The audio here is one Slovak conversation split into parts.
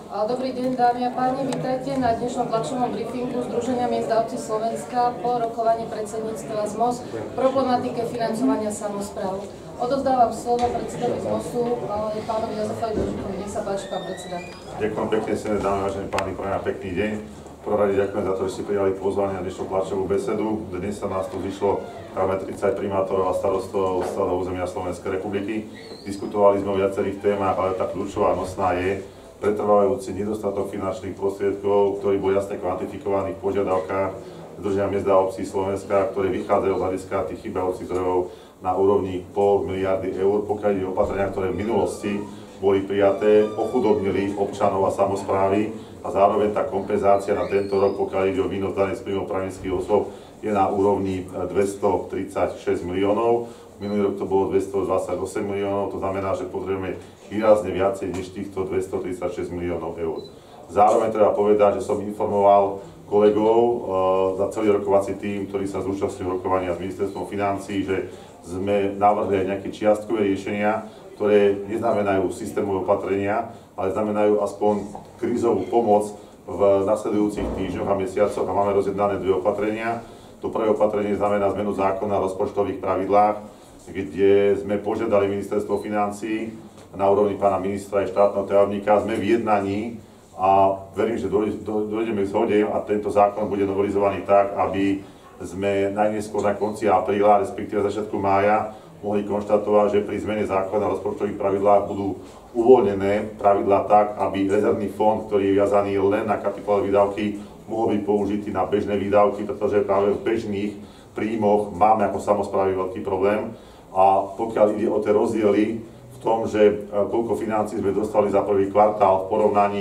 Dobrý deň, dámy a páni, vítajte na dnešnom tlačovom briefingu Združenia miest a obcí Slovenska po rokovaní predsedníctva ZMOS v problematike financovania samospráv. Odovzdávam slovo predsedovi ZMOSu, pánovi Jozefovi Dožikovi. Nech sa páči, pán predseda. Ďakujem pekne, dámy, vážení páni, prajem pekný deň. V prvom rade ďakujem za to, že ste prijali pozvanie na dnešnú tlačovú besedu. Dnes sa nás tu zišlo práve 30 primátorov a starostov z celého územia Slovenskej republiky. Diskutovali sme o viacerých témach, ale tá kľúčová nosná je pretrvávajúci nedostatok finančných prostriedkov, ktorý bol jasne kvantifikovaný v požiadavkách Združenia miest a obcí Slovenska, ktoré vychádzajú z hľadiska tých chýbajúcich zdrojov na úrovni 0,5 miliardy eur, pokiaľ ide o opatrenia, ktoré v minulosti boli prijaté, ochudobnili občanov a samosprávy a zároveň tá kompenzácia na tento rok, pokiaľ ide o výnos dane z príjmov právnických osôb, je na úrovni 236 miliónov. Minulý rok to bolo 228 miliónov, to znamená, že potrebujeme výrazne viacej než týchto 236 miliónov eur. Zároveň treba povedať, že som informoval kolegov za celý rokovací tím, ktorý sa zúčastnil rokovania s ministerstvom financií, že sme navrhli aj nejaké čiastkové riešenia, ktoré neznamenajú systémové opatrenia, ale znamenajú aspoň krízovú pomoc v nasledujúcich týždňoch a mesiacoch a máme rozjednané dve opatrenia. To prvé opatrenie znamená zmenu zákona o rozpočtových pravidlách, kde sme požiadali ministerstvo financií na úrovni pána ministra a štátneho tajomníka. Sme v jednaní a verím, že dojdeme k zhode a tento zákon bude novelizovaný tak, aby sme najneskôr na konci apríla, respektíve začiatku mája, mohli konštatovať, že pri zmene zákona o rozpočtových pravidlách budú uvoľnené pravidlá tak, aby rezervný fond, ktorý je viazaný len na kapitálové výdavky, mohol byť použitý na bežné výdavky, pretože práve v bežných príjmoch máme ako samosprávy veľký problém. A pokiaľ ide o tie rozdiely v tom, že koľko financií sme dostali za prvý kvartál v porovnaní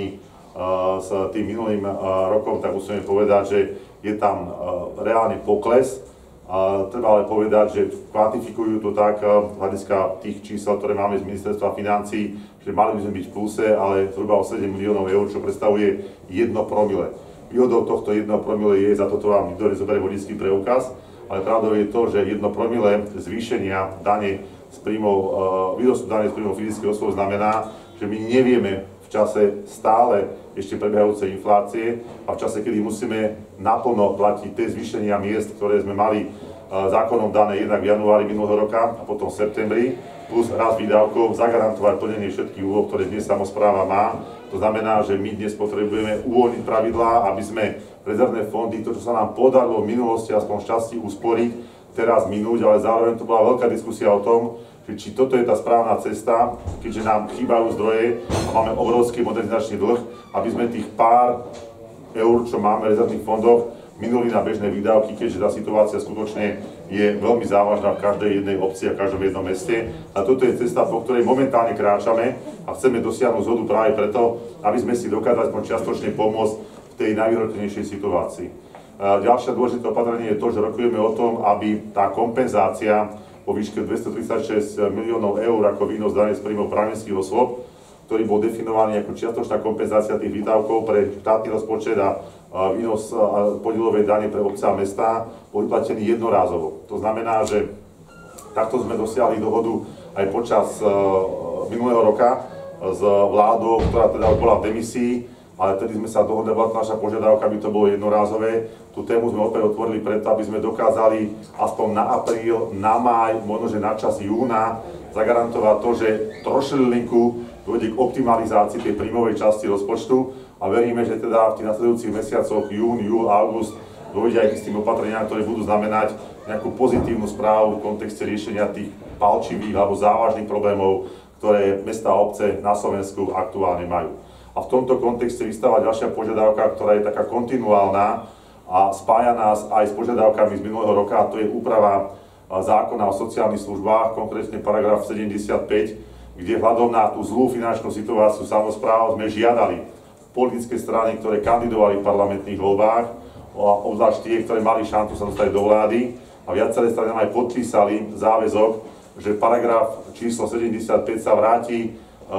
s tým minulým rokom, tak musíme povedať, že je tam reálny pokles. Treba ale povedať, že kvantifikujú to tak z hľadiska tých čísel, ktoré máme z ministerstva financií, že mali by sme byť v pluse, ale zhruba o 7 miliónov eur, čo predstavuje 1 promile. Výhodou tohto 1 promile je, za toto vám nikto nezoberie vodičský preukaz, ale pravdou je to, že 1 promile zvýšenia dane z príjmov, výnosu dane z príjmov fyzických osôb znamená, že my nevieme v čase stále ešte prebiehajúcej inflácie a v čase, kedy musíme naplno platiť tie zvýšenia miest, ktoré sme mali zákonom dané jednak v januári minulého roka a potom v septembri, plus rast výdavkov, zagarantovať plnenie všetkých úloh, ktoré dnes samospráva má. To znamená, že my dnes potrebujeme uvoľniť pravidlá, aby sme rezervné fondy, to, čo sa nám podarilo v minulosti aspoň šťastí usporiť, teraz minúť, ale zároveň to bola veľká diskusia o tom, že či toto je tá správna cesta, keďže nám chýbajú zdroje a máme obrovský modernizačný dlh, aby sme tých pár eur, čo máme v rezervných fondoch, minuli na bežné výdavky, keďže tá situácia skutočne je veľmi závažná v každej jednej obci a v každom jednom meste. A toto je cesta, po ktorej momentálne kráčame a chceme dosiahnuť zhodu práve preto, aby sme si dokázali čiastočne pomôcť v tej najvyhrotenejšej situácii. Ďalšie dôležité opatrenie je to, že rokujeme o tom, aby tá kompenzácia po výške 236 miliónov eur ako výnos dane z príjmov právnických osôb, ktorý bol definovaný ako čiastočná kompenzácia tých výdavkov pre štátny rozpočet a výnos podielovej dane pre obce a mestá, bol vyplatený jednorázovo. To znamená, že takto sme dosiahli dohodu aj počas minulého roka s vládou, ktorá teda bola v demisii, ale tedy sme sa dohodli, bola naša požiadavka, aby to bolo jednorázové. Tú tému sme opäť otvorili preto, aby sme dokázali aspoň na apríl, na máj, možno že na čas júna zagarantovať to, že trošilinku dôjde k optimalizácii tej príjmovej časti rozpočtu a veríme, že teda v tých nasledujúcich mesiacoch jún, júl, august dôjde aj k tým opatreniam, ktoré budú znamenať nejakú pozitívnu správu v kontexte riešenia tých palčivých alebo závažných problémov, ktoré mestá a obce na Slovensku aktuálne majú. A v tomto kontexte vystáva ďalšia požiadavka, ktorá je taká kontinuálna a spája nás aj s požiadavkami z minulého roka, a to je úprava zákona o sociálnych službách, konkrétne paragraf 75, kde vzhľadom na tú zlú finančnú situáciu samospráv sme žiadali politické strany, ktoré kandidovali v parlamentných voľbách, obzvlášť tie, ktoré mali šancu sa dostať do vlády, a viaceré strany aj podpísali záväzok, že paragraf číslo 75 sa vráti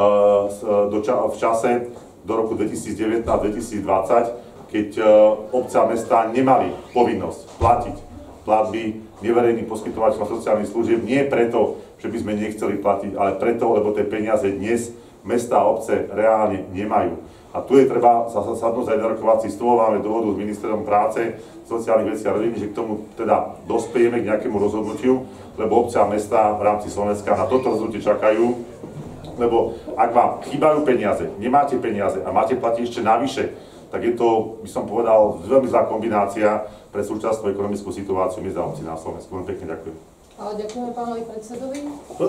v čase do roku 2019-2020, keď obce a mestá nemali povinnosť platiť platby neverejným poskytovateľom sociálnych služieb, nie preto, že by sme nechceli platiť, ale preto, lebo tie peniaze dnes mestá a obce reálne nemajú. A tu je treba sa sadnúť aj na rokovací stôl, máme dohodu s ministrom práce, sociálnych vecí a rodiny, že k tomu teda dospejeme k nejakému rozhodnutiu, lebo obce a mestá v rámci Slovenska na toto rozhodnutie čakajú, lebo ak vám chýbajú peniaze, nemáte peniaze a máte platiť ešte navyše, tak je to, by som povedal, veľmi zlá kombinácia pre súčasnú ekonomickú situáciu miest a obcí na Slovensku. Veľmi pekne ďakujem. Ale ďakujeme pánovi predsedovi.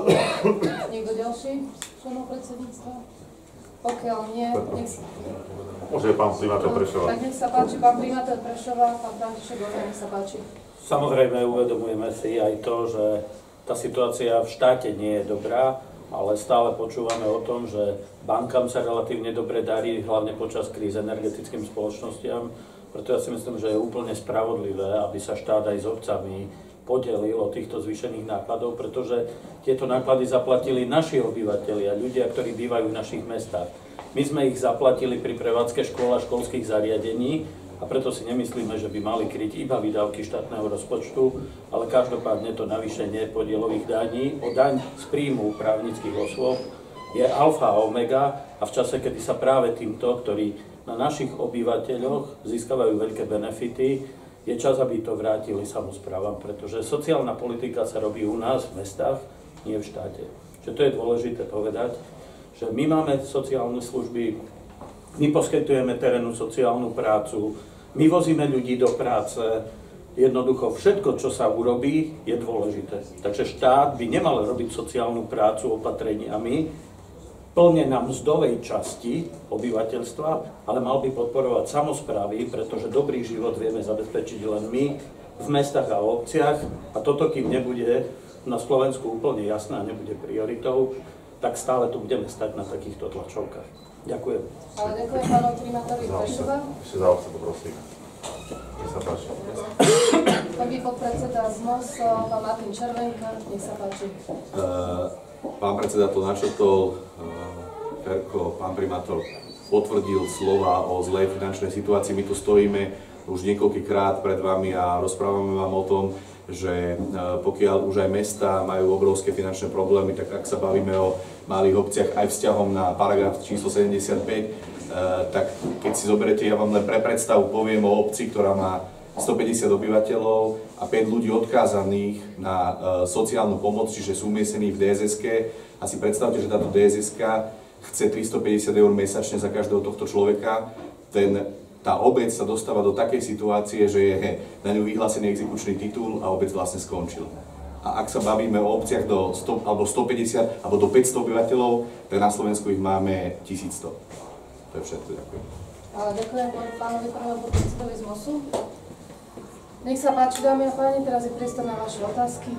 Niekto ďalší členov predsedníctva? Pokiaľ nie, nech sa... Môže pán primátor Prešova. Tak nech sa páči, pán primátor Prešova, pán František Gorka, nech sa páči. Samozrejme uvedomujeme si aj to, že tá situácia v štáte nie je dobrá, ale stále počúvame o tom, že bankám sa relatívne dobre darí, hlavne počas kríz energetickým spoločnostiam. Preto ja si myslím, že je úplne spravodlivé, aby sa štát aj s obcami podelil o týchto zvýšených nákladov, pretože tieto náklady zaplatili naši obyvatelia, ľudia, ktorí bývajú v našich mestách. My sme ich zaplatili pri prevádzke škôl a školských zariadení a preto si nemyslíme, že by mali kryť iba výdavky štátneho rozpočtu, ale každopádne to navýšenie podielových daní o daň z príjmu právnických osôb je alfa a omega a v čase, kedy sa práve týmto, ktorí na našich obyvateľoch získavajú veľké benefity, je čas, aby to vrátili samosprávam, pretože sociálna politika sa robí u nás v mestách, nie v štáte. Čiže to je dôležité povedať, že my máme sociálne služby, my poskytujeme terénnu sociálnu prácu, my vozíme ľudí do práce, jednoducho všetko, čo sa urobí, je dôležité. Takže štát by nemal robiť sociálnu prácu opatreniami plne na mzdovej časti obyvateľstva, ale mal by podporovať samosprávy, pretože dobrý život vieme zabezpečiť len my v mestách a obciach a toto, kým nebude na Slovensku úplne jasné a nebude prioritou, tak stále tu budeme stať na takýchto tlačovkách. Ďakujem. Ale ďakujem pánovi primátorovi Prešova. Ešte za obce poprosím. Nech sa páči. Prvý podpredseda ZMOS, pán Martin Červenka, nech sa páči. Pán predseda to načrtol, Ferko, pán primátor potvrdil slova o zlej finančnej situácii. My tu stojíme už niekoľkýkrát pred vami a rozprávame vám o tom, že pokiaľ už aj mestá majú obrovské finančné problémy, tak ak sa bavíme o malých obciach aj vzťahom na paragraf číslo 75, tak keď si zoberete, ja vám len pre predstavu poviem o obci, ktorá má 150 obyvateľov a 5 ľudí odkázaných na sociálnu pomoc, čiže sú umiestnení v DSS-ke. A si predstavte, že táto DSS-ka chce 350 eur mesačne za každého tohto človeka. Tá obec sa dostáva do takej situácie, že je na ňu vyhlásený exekučný titul a obec vlastne skončil. A ak sa bavíme o obciach do 100, alebo 150 alebo do 500 obyvateľov, tak na Slovensku ich máme 1100. To je všetko, ďakujem. Ďakujem pánovi prvému podpredsedovi z MOSu. Nech sa páči, dámy a páni, teraz je priestor na vaše otázky.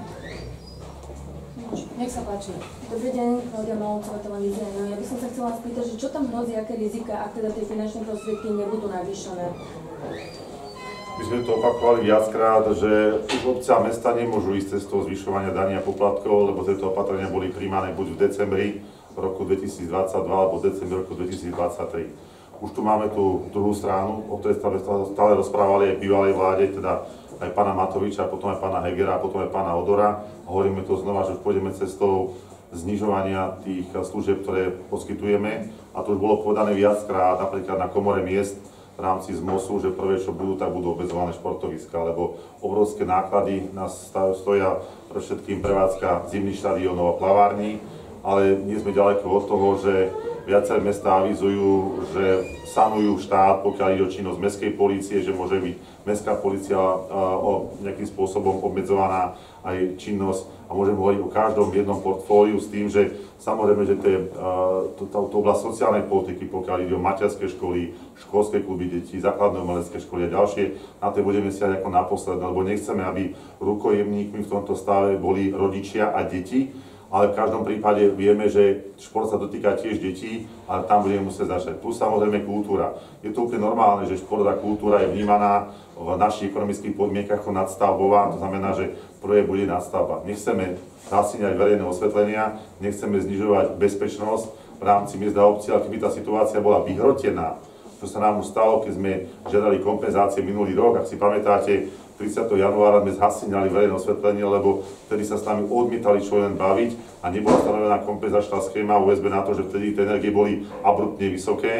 Nech sa páči. Dobrý deň, Klaudia Malovcová, televízia. Ja by som sa chcela spýtať, že čo tam hrozí, aké rizika, ak teda tie finančné prostriedky nebudú navýšené? My sme to opakovali viackrát, že už obce a mesta nemôžu ísť cestou zvyšovania daní a poplatkov, lebo tieto opatrenia boli príjmané buď v decembri roku 2022 alebo v decembri roku 2023. Už tu máme tú druhú stranu, o ktorej stále rozprávali aj v bývalej vláde, teda aj pána Matoviča, potom aj pána Hegera, potom aj pána Odora. Hovoríme to znova, že už pôjdeme cestou znižovania tých služieb, ktoré poskytujeme. A to už bolo povedané viackrát, napríklad na komore miest v rámci ZMOSu, že prvé, čo budú, tak budú obmedzované športoviska, lebo obrovské náklady nás stoja pre všetkým prevádzka zimných štadiónov a plavární, ale nie sme ďaleko od toho, že viaceré mestá avizujú, že sanujú štát, pokiaľ ide o činnosť mestskej polície, že môže byť mestská polícia nejakým spôsobom obmedzovaná aj činnosť a môžeme hovoriť o každom jednom portfóliu s tým, že samozrejme, že to je to oblasť sociálnej politiky, pokiaľ ide o materské školy, školské kluby detí, základné umelecké školy a ďalšie, na to budeme siať ako naposledné, lebo nechceme, aby rukojemníkmi v tomto stave boli rodičia a deti, ale v každom prípade vieme, že šport sa dotýka tiež detí, ale tam budeme musieť začať. Plus samozrejme kultúra. Je to úplne normálne, že šport a kultúra je vnímaná v našich ekonomických podmienkach ako nadstavbová, to znamená, že prvé bude nadstavba. Nechceme zasíňať verejné osvetlenia, nechceme znižovať bezpečnosť v rámci miest a obcí, ale keby tá situácia bola vyhrotená, čo sa nám stalo, keď sme žiadali kompenzácie minulý rok, ak si pamätáte, 30. januára sme zhasínali verejné osvetlenie, lebo vtedy sa s nami odmietali čo len baviť a nebola stanovená kompenzačná schéma USB na to, že vtedy tie energie boli abruptne vysoké.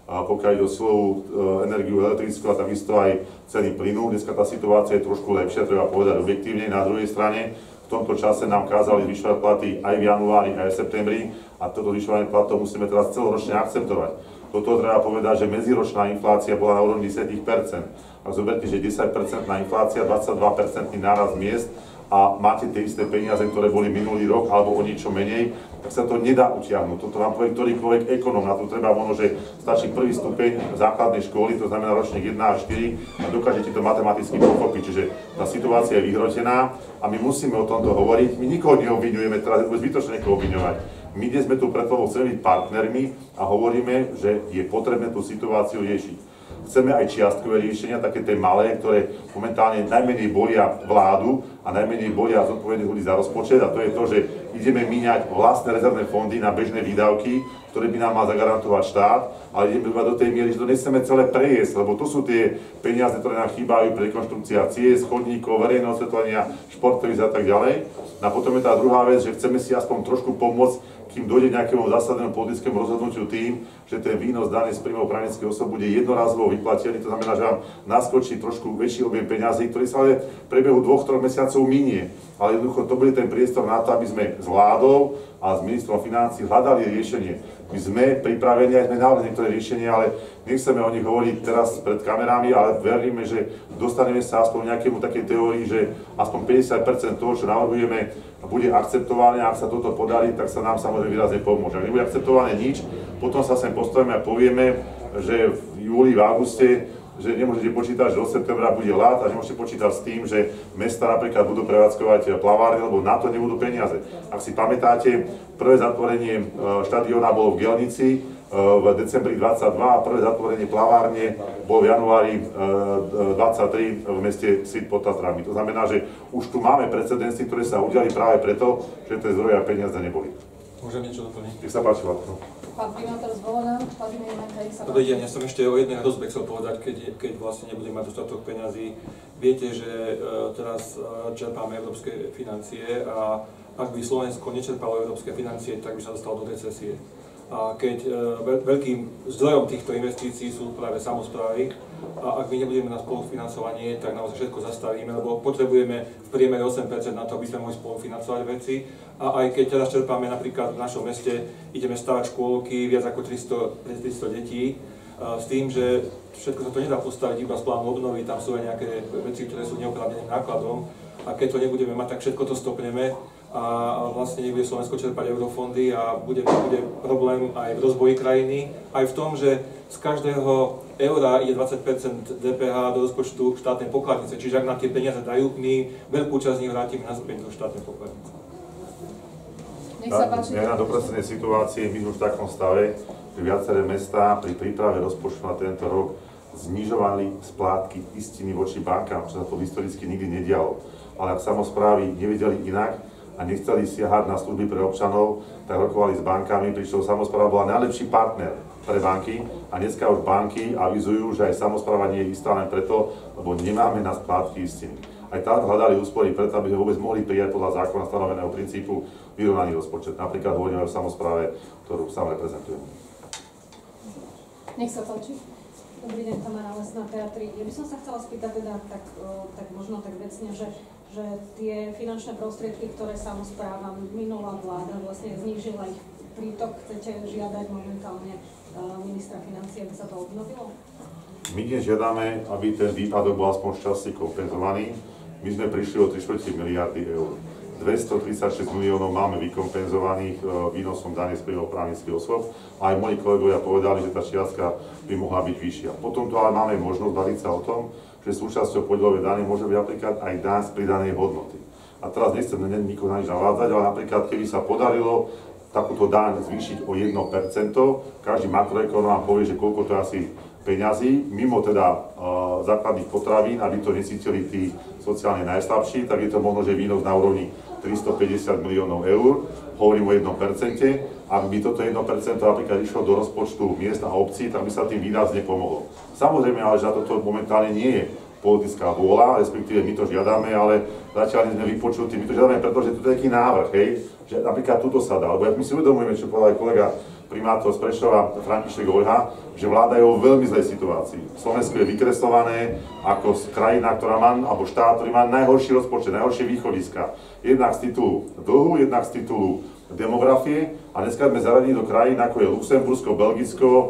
pokiaľ ide o silovú energiu elektrickú a takisto aj ceny plynu. Dneska tá situácia je trošku lepšia, treba povedať objektívne. Na druhej strane v tomto čase nám kázali zvyšovať platy aj v januári, aj v septembri a toto zvyšovanie platov musíme teraz celoročne akceptovať. Toto treba povedať, že medziročná inflácia bola na úrovni 10%. A zoberte, že 10% inflácia, 22% nárast miest a máte tie isté peniaze, ktoré boli minulý rok alebo o niečo menej, tak sa to nedá utiahnuť. Toto vám povie ktorýkoľvek ekonóm. Na to treba možno, že stačí prvý stupeň základnej školy, to znamená ročník 1 až 4 a dokážete to matematicky pochopiť. Čiže tá situácia je vyhrotená a my musíme o tomto hovoriť. My nikoho neobviňujeme, teraz je zbytočné niekoho obviňovať. My dnes sme tu preto, chceme byť partnermi a hovoríme, že je potrebné tú situáciu riešiť. Chceme aj čiastkové riešenia, také tie malé, ktoré momentálne najmenej bolia vládu a najmenej bolia zodpovedných ľudí za rozpočet a to je to, že ideme míňať vlastné rezervné fondy na bežné výdavky, ktoré by nám mal zagarantovať štát, ale ideme do tej miery, že to nechceme celé prejesť, lebo to sú tie peniaze, ktoré nám chýbajú pre rekonštrukcia ciest, chodníkov, verejného osvetlenia, športovísk a tak ďalej. A potom je tá druhá vec, že chceme si aspoň trošku pomôcť, kým dojde nejakému zásadnému politickému rozhodnutiu tým, že ten výnos daný z príjmov právnických osôb bude jednorazovo vyplatený, to znamená, že vám naskočí trošku väčší objem peňazí, ktorý sa ale v priebehu 2-3 mesiacov minie. Ale jednoducho to bude ten priestor na to, aby sme s vládou a s ministrom financií hľadali riešenie. My sme pripravení, aj sme navrhli niektoré riešenia, ale nechceme o nich hovoriť teraz pred kamerami, ale veríme, že dostaneme sa aspoň nejakému takej teórii, že aspoň 50% toho, čo navrhujeme, bude akceptované. Ak sa toto podarí, tak sa nám samozrejme výrazne pomôže. Ak nebude akceptované nič, potom sa sem postavíme a povieme, že v júli, v auguste, že nemôžete počítať, že od septembra bude ľad a nemôžete počítať s tým, že mesta napríklad budú prevádzkovať plavárne, lebo na to nebudú peniaze. Ak si pamätáte, prvé zatvorenie štadióna bolo v Gelnici v decembri 22 a prvé zatvorenie plavárne bolo v januári 23 v meste Svit pod Tatrami. To znamená, že už tu máme precedensy, ktoré sa udiali práve preto, že tie zdroje a peniaze neboli. Môžem niečo doplniť? Nech sa páči, Vládko. Pán primátor zvolená, pán Milenka, nech sa páči. Dobrý deň, ja som ešte o jednej hrozbe chcel povedať, keď vlastne nebudeme mať dostatok peňazí. Viete, že teraz čerpáme európske financie a ak by Slovensko nečerpalo európske financie, tak by sa dostalo do recesie. A keď veľkým zdrojom týchto investícií sú práve samosprávy, a ak my nebudeme na spolufinancovanie, tak naozaj všetko zastavíme, lebo potrebujeme v priemere 8% na to, aby sme mohli spolufinancovať veci. A aj keď teraz čerpáme napríklad v našom meste, ideme stavať škôlky, viac ako 300 detí, s tým, že všetko sa to nedá postaviť iba z plánu obnovy, tam sú aj nejaké veci, ktoré sú neoprávneným nákladom. A keď to nebudeme mať, tak všetko to stopneme a vlastne nebude Slovensko čerpať eurofondy a bude problém aj v rozvoji krajiny, aj v tom, že z každého eura ide 20% DPH do rozpočtu štátnej pokladnice, čiže ak nám tie peniaze dajú, my veľkú časť z nich vrátime naspäť do štátnej pokladnice. Nech sa páči. Na dopracovnej situácii my sme už v takom stave, že viaceré mestá pri príprave rozpočtu na tento rok znižovali splátky istiny voči bankám, čo sa to historicky nikdy nedialo. Ale ak samosprávy nevedeli inak a nechceli siahať na služby pre občanov, tak rokovali s bankami, pričom samospráva bola najlepší partner pre banky a dneska už banky avizujú, že aj samospráva nie je istá len preto, lebo nemáme na splátky istiny. Aj tam hľadali úspory preto, aby sme vôbec mohli prijať podľa zákona stanoveného princípu vyrovnaný rozpočet. Napríklad hovoríme o samospráve, ktorú sám reprezentujem. Nech sa páči. Dobrý deň, Tamara Lesná, Teatri. Ja by som sa chcela spýtať teda tak možno tak vecne, že tie finančné prostriedky, ktoré samospráva minulá vláda vlastne znížila ich prítok, chcete žiadať momentálne ministra financií, aby sa to obnovilo? My dnes žiadame, aby ten výpadok bol aspoň šťastne kompenzovaný. My sme prišli o 3,4 miliardy eur. 236 miliónov máme vykompenzovaných výnosom dane z príjmov právnických osôb. A aj moji kolegovia povedali, že tá čiastka by mohla byť vyššia. Potom tu ale máme možnosť baviť sa o tom, že súčasťou podielovej dane môže byť napríklad aj daň z pridanej hodnoty. A teraz nechcem nikoho na nič navádzať, ale napríklad keby sa podarilo takúto daň zvýšiť o 1%, každý makroekonóm povie, že koľko to asi peňazí, mimo teda základných potravín, aby to necítili tí sociálne najslabší, tak je to možno, že výnos na úrovni 350 miliónov eur, hovorím o 1%. Ak by toto 1% napríklad išlo do rozpočtu miest a obcí, tak by sa tým výrazne pomohlo. Samozrejme, ale že toto momentálne nie je politická vôľa, respektíve my to žiadame, ale zatiaľ nie sme vypočutí. My to žiadame, pretože tu je taký návrh, hej, že napríklad tuto sa dá, lebo my si uvedomujeme, čo povedal aj kolega primátor z Prešova František Oľha, že vláda je vo veľmi zlej situácii. Slovensko je vykreslované ako krajina, ktorá má, alebo štát, ktorý má najhorší rozpočet, najhoršie východiska. Jednak z titulu dlhu, jednak z titulu demografie a dneska sme zaradili do krajín, ako je Luxembursko, Belgicko,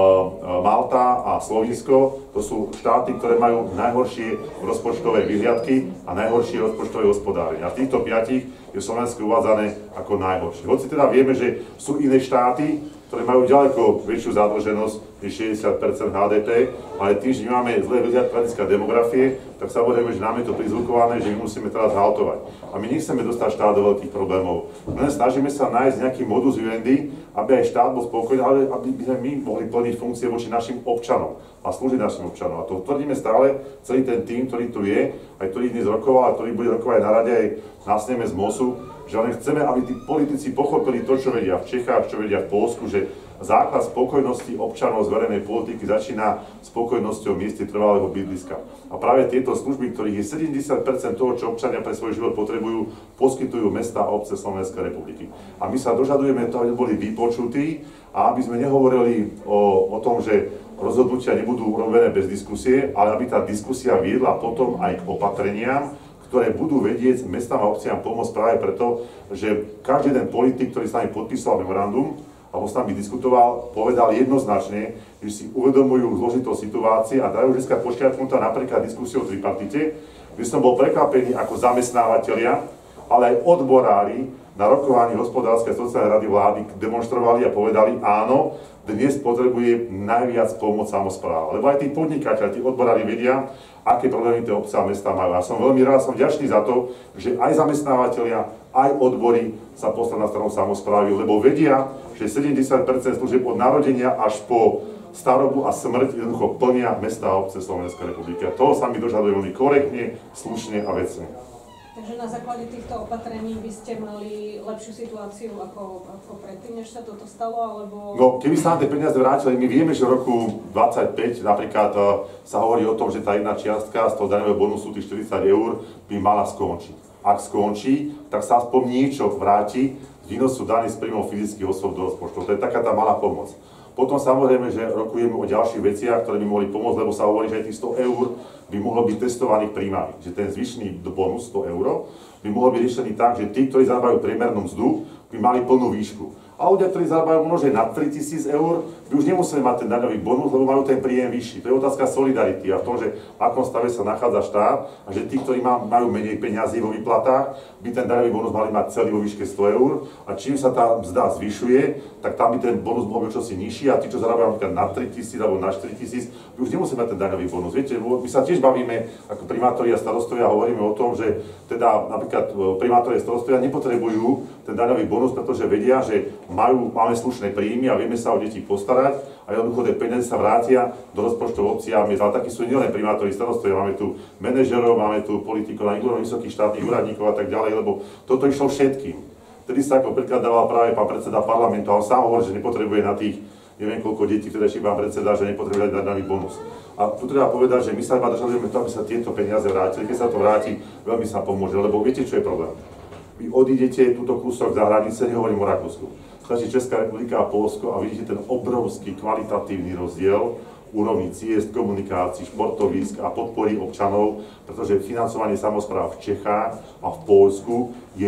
Malta a Slovinsko. To sú štáty, ktoré majú najhoršie rozpočtové vyhliadky a najhoršie rozpočtové hospodárenie. A v týchto 5 je Slovensko uvádzané ako najhoršie. Hoci teda vieme, že sú iné štáty, ktoré majú ďaleko väčšiu zadlženosť než 60% HDP, ale tým, že nemáme zlé vyhliadky hľadiska demografie, tak samozrejme, že nám je to prizvukované, že my musíme teraz haltovať. A my nechceme dostať štát do veľkých problémov. Len snažíme sa nájsť nejaký modus vivendi, aby aj štát bol spokojný, ale aby sme my mohli plniť funkcie voči našim občanom a slúžiť našim občanom. A to tvrdíme stále, celý ten tým, ktorý tu je, aj ktorý dnes rokoval, a ktorý bude rokovať na rade aj na sneme z MOSu, že len chceme, aby tí politici pochopili to, čo vedia v Čechách, čo vedia v Poľsku, že základ spokojnosti občanov z verejnej politiky začína spokojnosťou v mieste trvalého bydliska. A práve tieto služby, ktorých je 70% toho, čo občania pre svoj život potrebujú, poskytujú mestá a obce Slovenskej republiky. A my sa dožadujeme toho, aby boli vypočutí a aby sme nehovorili o tom, že rozhodnutia nebudú urobené bez diskusie, ale aby tá diskusia viedla potom aj k opatreniam, ktoré budú vedieť mestám a obciam pomôcť práve preto, že každý ten politik, ktorý s nami podpísal memorandum, alebo s nami diskutoval, povedal jednoznačne, že si uvedomujú zložitosť situácie a dajú dneska počiatnutá napríklad diskusiu o tripartite, kde som bol prekvapený ako zamestnávateľia, ale aj odborári na rokovaní hospodárskej a sociálnej rady vlády demonštrovali a povedali áno, dnes potrebuje najviac pomoc samospráva. Lebo aj tí podnikateľi, tí odborári vedia, aké problémy tie obce a mestá majú. A som veľmi rád, som vďačný za to, že aj zamestnávateľia, aj odbory sa postavili na stranu samosprávy, lebo vedia, že 70% služieb od narodenia až po starobu a smrť jednoducho plnia mestá a obce Slovenskej republiky. A toho sa mi dožaduje veľmi korektne, slušne a vecne. Takže na základe týchto opatrení by ste mali lepšiu situáciu ako predtým, než sa toto stalo, alebo... No, keby sa nám tie peniaze vrátili, my vieme, že v roku 25 napríklad sa hovorí o tom, že tá jedna čiastka z toho daňového bonusu, tých 40 eur, by mala skončiť. Ak skončí, tak sa aspoň niečo vráti z výnosu daní z príjmov fyzických osôb do rozpočtu. To je taká tá malá pomoc. Potom samozrejme, že rokujeme o ďalších veciach, ktoré by mohli pomôcť, lebo sa hovorí, že aj tých 100 eur by mohlo byť testovaných príjmami. Že ten zvyšný bonus 100 eur by mohol byť riešený tak, že tí, ktorí zarábajú priemernú mzdu, by mali plnú výšku. A ľudia, ktorí zarábajú možno nad 3000 eur, by už nemuseli mať ten daňový bonus, lebo majú ten príjem vyšší. To je otázka solidarity a v tom, že v akom stave sa nachádza štát a že tí, ktorí majú menej peňazí vo výplatách, by ten daňový bonus mali mať celý vo výške 100 eur a čím sa tá mzda zvyšuje, tak tam by ten bonus mohol byť čosi nižší a tí, čo zarábajú napríklad nad 3000 alebo nad 4000, by už nemuseli mať ten daňový bonus. Viete, my sa tiež bavíme ako primátori a starostovia, hovoríme o tom, že teda napríklad primátori a starostovia nepotrebujú ten daňový bonus, pretože vedia, že máme slušné príjmy a vieme sa o deti postarať a jednoducho tie peniaze sa vrátia do rozpočtov obcí a miest. Ale takí sú nielen primátori, starostovia, máme tu manažerov, máme tu politikov, na vysokých štátnych úradníkov a tak ďalej, lebo toto išlo všetkým. Vtedy sa ako príklad dával práve pán predseda parlamentu a on sám hovorí, že nepotrebuje na tých neviem koľko detí, ktoré ešte pán predseda, že nepotrebuje dať daňový bonus. A tu treba povedať, že my sa iba dožadujeme to, aby sa tieto peniaze vrátili. Keď sa to vráti, veľmi sa pomôže, lebo viete, čo je problém? Vy odídete túto kúsok za hranice, nehovorím o Rakúsku. Stačí Česká republika a Poľsko a vidíte ten obrovský kvalitatívny rozdiel úrovni ciest, komunikácií, športovísk a podpory občanov, pretože financovanie samospráv v Čechách a v Poľsku je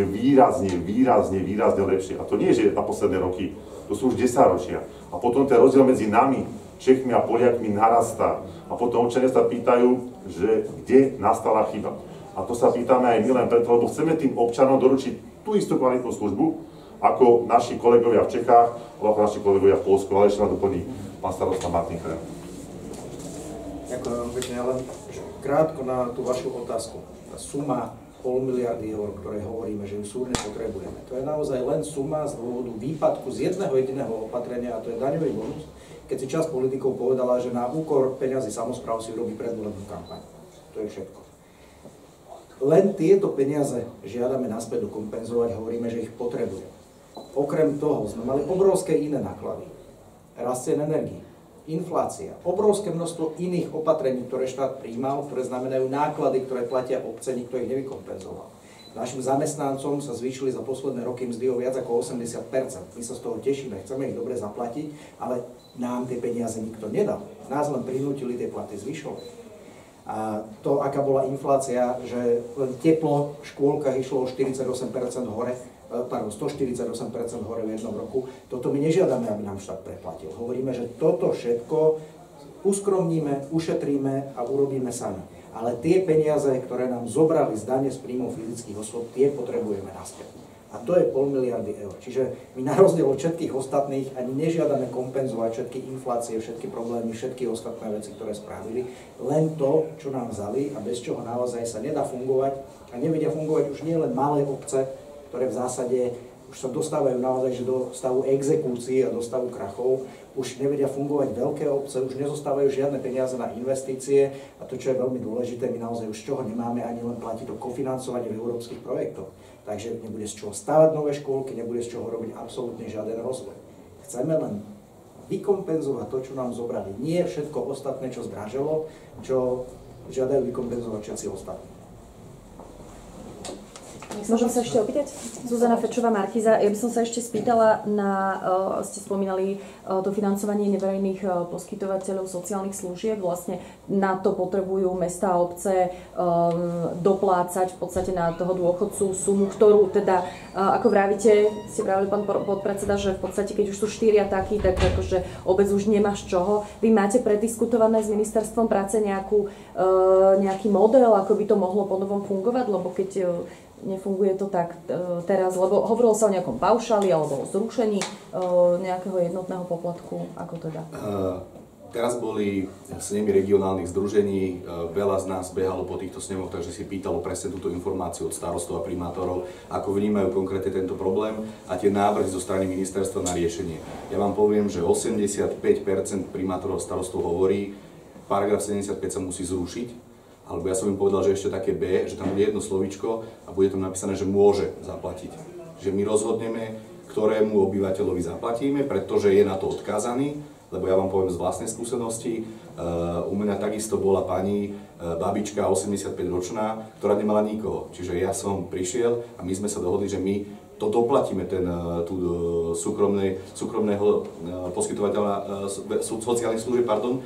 výrazne lepšie. A to nie, že na posledné roky, to sú už 10 ročia. A potom ten rozdiel medzi nami, Čechmi a Poliakmi narastá. A potom občania sa pýtajú, že kde nastala chyba. A to sa pýtame aj my len preto, lebo chceme tým občanom doručiť tú istú kvalitnú službu, ako naši kolegovia v Čechách, alebo ako naši kolegovia v Poľsku, ale ešte ma doplní pán starosta Martin Chrem. Ďakujem veľmi pekne, len krátko na tú vašu otázku. Tá suma 0,5 miliardy eur, ktorej hovoríme, že ju súrne potrebujeme, to je naozaj len suma z dôvodu výpadku z jedného jediného opatrenia, a to je daňový bonus, keď si časť politikov povedala, že na úkor peňazí samospráv si urobí predvolebnú kampaň. To je všetko. Len tieto peniaze žiadame naspäť dokompenzovať, hovoríme, že ich potrebujeme. Okrem toho sme mali obrovské iné náklady. Rast cien energií, inflácia, obrovské množstvo iných opatrení, ktoré štát prijímal, ktoré znamenajú náklady, ktoré platia obce, nikto ich nevykompenzoval. Našim zamestnancom sa zvýšili za posledné roky mzdy o viac ako 80%. My sa z toho tešíme, chceme ich dobre zaplatiť, ale nám tie peniaze nikto nedal. Nás len prinútili tie platy zvyšovať. A to, aká bola inflácia, že len teplo v škôlkach išlo o 48% hore, 148% hore v jednom roku, toto my nežiadame, aby nám štát preplatil. Hovoríme, že toto všetko uskromníme, ušetríme a urobíme sami. Ale tie peniaze, ktoré nám zobrali z dane z príjmov fyzických osôb, tie potrebujeme naspäť. A to je 0,5 miliardy eur. Čiže my na rozdiel od všetkých ostatných ani nežiadame kompenzovať všetky inflácie, všetky problémy, všetky ostatné veci, ktoré spravili. Len to, čo nám vzali a bez čoho naozaj sa nedá fungovať. A nevedia fungovať už nie len malé obce, ktoré v zásade už sa dostávajú naozaj do stavu exekúcií a do stavu krachov. Už nevedia fungovať veľké obce, už nezostávajú žiadne peniaze na investície a to, čo je veľmi dôležité, my naozaj už z čoho nemáme ani len platiť to kofinancovanie v európskych projektoch. Takže nebude z čoho stavať nové škôlky, nebude z čoho robiť absolútne žiaden rozvoj. Chceme len vykompenzovať to, čo nám zobrali. Nie všetko ostatné, čo zdraželo, čo žiadajú vykompenzovať všetci ostatní. Môžem sa ešte opýtať? Zuzana Fečová-Markíza, ja by som sa ešte spýtala na, ste spomínali to financovanie neverejných poskytovateľov sociálnych služieb, vlastne na to potrebujú mestá a obce doplácať v podstate na toho dôchodcu sumu, ktorú teda, ako vravíte, ste vravili pán podpredseda, že v podstate keď už sú 4 takí, tak akože obec už nemá z čoho. Vy máte prediskutované s ministerstvom práce nejaký model, ako by to mohlo ponovom fungovať, lebo keď nefunguje to tak teraz, lebo hovorilo sa o nejakom paušáli alebo o zrušení nejakého jednotného poplatku, ako teda? Teraz boli snemy regionálnych združení, veľa z nás behalo po týchto snemoch, takže si pýtalo presne túto informáciu od starostov a primátorov, ako vnímajú konkrétne tento problém a tie návrhy zo strany ministerstva na riešenie. Ja vám poviem, že 85% primátorov a starostov hovorí, paragraf 75 sa musí zrušiť, alebo ja som im povedal, že ešte také B, že tam bude jedno slovíčko a bude tam napísané, že môže zaplatiť. Že my rozhodneme, ktorému obyvateľovi zaplatíme, pretože je na to odkázaný, lebo ja vám poviem z vlastnej skúsenosti, u mňa takisto bola pani babička 85-ročná, ktorá nemala nikoho. Čiže ja som prišiel a my sme sa dohodli, že my to doplatíme tú súkromného poskytovateľa sociálnych služieb,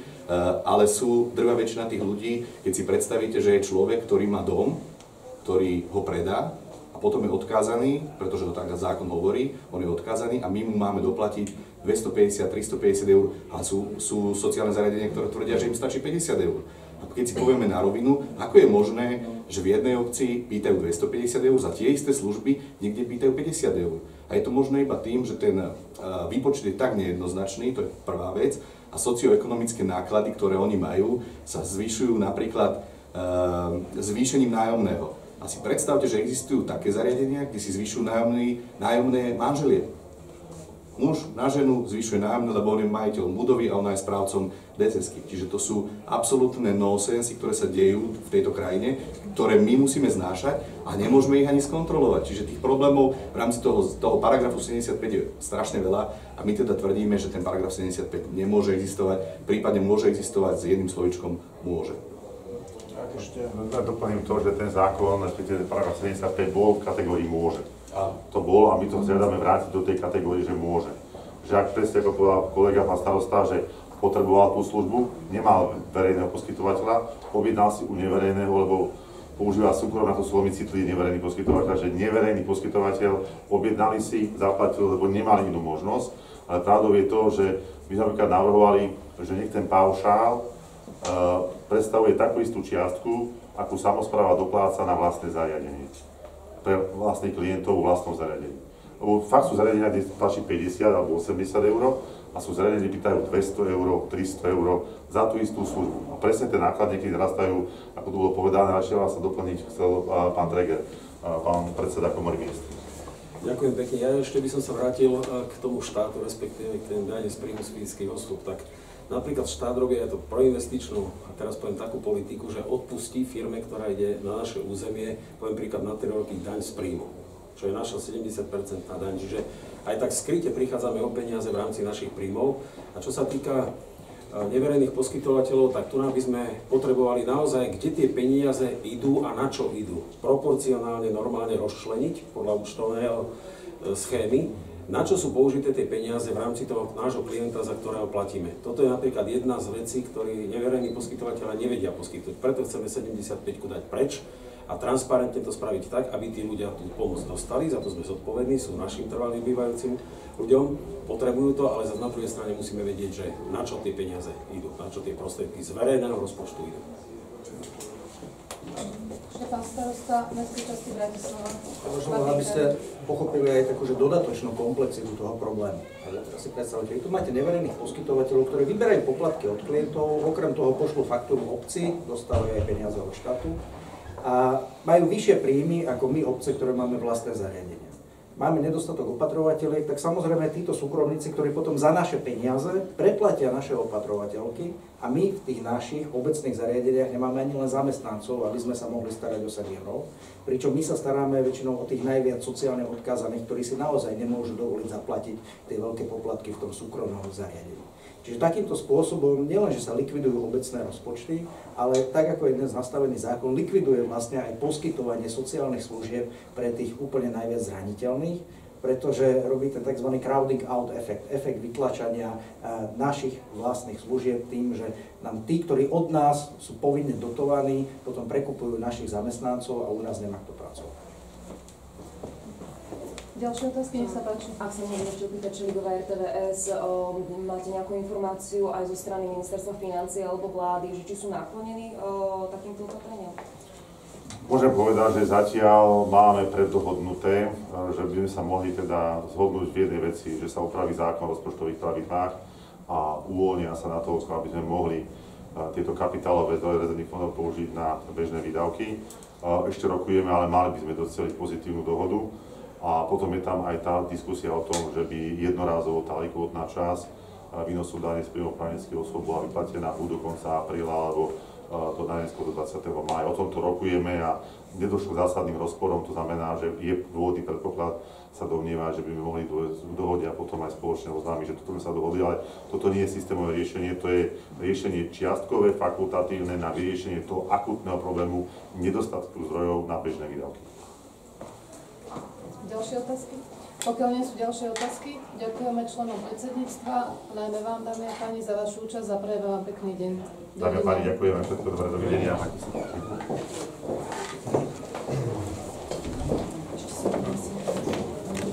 ale sú drvá väčšina tých ľudí, keď si predstavíte, že je človek, ktorý má dom, ktorý ho predá a potom je odkázaný, pretože to tak zákon hovorí, on je odkázaný a my mu máme doplatiť 250, 350 eur, ale sú sociálne zariadenia, ktoré tvrdia, že im stačí 50 eur. A keď si povieme na rovinu, ako je možné, že v jednej obci pýtajú 250 eur za tie isté služby, niekde pýtajú 50 eur. A je to možné iba tým, že ten výpočet je tak nejednoznačný, to je prvá vec, a socioekonomické náklady, ktoré oni majú, sa zvyšujú napríklad zvýšením nájomného. A si predstavte, že existujú také zariadenia, kde si zvyšujú nájomné manželie. Muž na ženu zvyšuje nájomné, lebo on je majiteľom budovy a ona je správcom DCS-ky. Čiže to sú absolútne nonsensy, ktoré sa dejú v tejto krajine, ktoré my musíme znášať a nemôžeme ich ani skontrolovať. Čiže tých problémov v rámci toho paragrafu 75 je strašne veľa a my teda tvrdíme, že ten paragraf 75 nemôže existovať, prípadne môže existovať s jedným slovičkom môže. Ešte doplním to, že ten zákon, respektíve paragraf 75 bol v kategórii môže. A to bolo a my to žiadame vrátiť do tej kategórie, že môže. Že ak presne ako povedal kolega pán starosta, že potreboval tú službu, nemal verejného poskytovateľa, objednal si u neverejného, lebo používa súkromné, na to sú veľmi citlivý neverejný poskytovateľ, že neverejný poskytovateľ objednali si, zaplatil, lebo nemali inú možnosť. Ale pravdou je to, že my sme napríklad navrhovali, že nech ten paušál predstavuje takú istú čiastku, akú samospráva dopláca na vlastné zariadenie. Pre vlastných klientov v vlastnom zariadení. Lebo fakt sú zariadenia, kde tlačí 50 alebo 80 eur a sú zariadenia, kde pýtajú 200 eur, 300 eur za tú istú službu. A presne tie náklady niekedy narastajú, ako tu bolo povedané, a ešte vás sa doplniť chcel pán Dreger, pán predseda Komory miest. Ďakujem pekne. Ja ešte by som sa vrátil k tomu štátu, respektíve k tej dane z príjmu z fyzických osôb. Tak napríklad štát robí aj to proinvestičnú, a teraz poviem takú politiku, že odpustí firme, ktorá ide na naše územie, poviem príklad na 3 roky daň z príjmu, čo je naša 70% daň, čiže aj tak skryte prichádzame o peniaze v rámci našich príjmov. A čo sa týka neverejných poskytovateľov, tak tu by sme potrebovali naozaj, kde tie peniaze idú a na čo idú. Proporcionálne, normálne rozčleniť podľa účtovného schémy, na čo sú použité tie peniaze v rámci toho nášho klienta, za ktorého platíme. Toto je napríklad jedna z vecí, ktoré neverejní poskytovateľe nevedia poskytnúť. Preto chceme 75 dať preč a transparentne to spraviť tak, aby tí ľudia tú pomoc dostali, za to sme zodpovední, sú našim trvalým bývajúcim ľuďom, potrebujú to, ale zase na druhej strane musíme vedieť, že na čo tie peniaze idú, na čo tie prostriedky z verejného rozpočtu idú. Pán starosta mestskej časti Bratislava. Možno, aby ste pochopili aj takú, že dodatočnú komplexitu toho problému. Teraz si predstavte, vy tu máte neverejných poskytovateľov, ktorí vyberajú poplatky od klientov, okrem toho pošlú faktúru obci, dostávajú aj peniaze od štátu a majú vyššie príjmy ako my obce, ktoré máme vlastné zariadenia. Máme nedostatok opatrovateľiek, tak samozrejme títo súkromníci, ktorí potom za naše peniaze preplatia naše opatrovateľky a my v tých našich obecných zariadeniach nemáme ani len zamestnancov, aby sme sa mohli starať o seniorov. Pričom my sa staráme väčšinou o tých najviac sociálne odkázaných, ktorí si naozaj nemôžu dovoliť zaplatiť tie veľké poplatky v tom súkromnom zariadení. Čiže takýmto spôsobom nielenže sa likvidujú obecné rozpočty, ale tak ako je dnes nastavený zákon, likviduje vlastne aj poskytovanie sociálnych služieb pre tých úplne najviac zraniteľných, pretože robí ten tzv. Crowding out efekt vytlačania našich vlastných služieb tým, že nám tí, ktorí od nás sú povinne dotovaní, potom prekupujú našich zamestnancov a u nás nemá kto pracovať. Ďalšie otázky, nech sa páči. Ak sa môžem ešte opýtať, či Ligová RTVS, máte nejakú informáciu aj zo strany Ministerstva financií alebo vlády, že či sú naklonení takýmto opatreniam? Môžem povedať, že zatiaľ máme preddohodnuté, že by sme sa mohli teda zhodnúť v jednej veci, že sa upraví zákon o rozpočtových pravidlách a uvoľnia sa na to, aby sme mohli tieto kapitálové zdroje rezervných fondov použiť na bežné výdavky. Ešte rokujeme, ale mali by sme doceliť pozitívnu dohodu. A potom je tam aj tá diskusia o tom, že by jednorázovo tá likvidná časť výnosu dane z príjmov právnických osôb bola vyplatená buď do konca apríla alebo do najneskôr do 20. mája. O tomto rokujeme a nedošlo k zásadným rozporom, to znamená, že je dôvodný predpoklad sa domnievať, že by sme mohli dohodiť a potom aj spoločne oznámiť, že toto sme sa dohodli, ale toto nie je systémové riešenie, to je riešenie čiastkové, fakultatívne na vyriešenie toho akútneho problému nedostatku zdrojov na bežné výdavky. Ďalšie otázky? Pokiaľ nie sú ďalšie otázky, ďakujeme členom predsedníctva, najmä vám, dámy a páni, za vašu účasť a prejme vám pekný deň. Dámy a páni, ďakujeme, všetko dobré, dovidenia.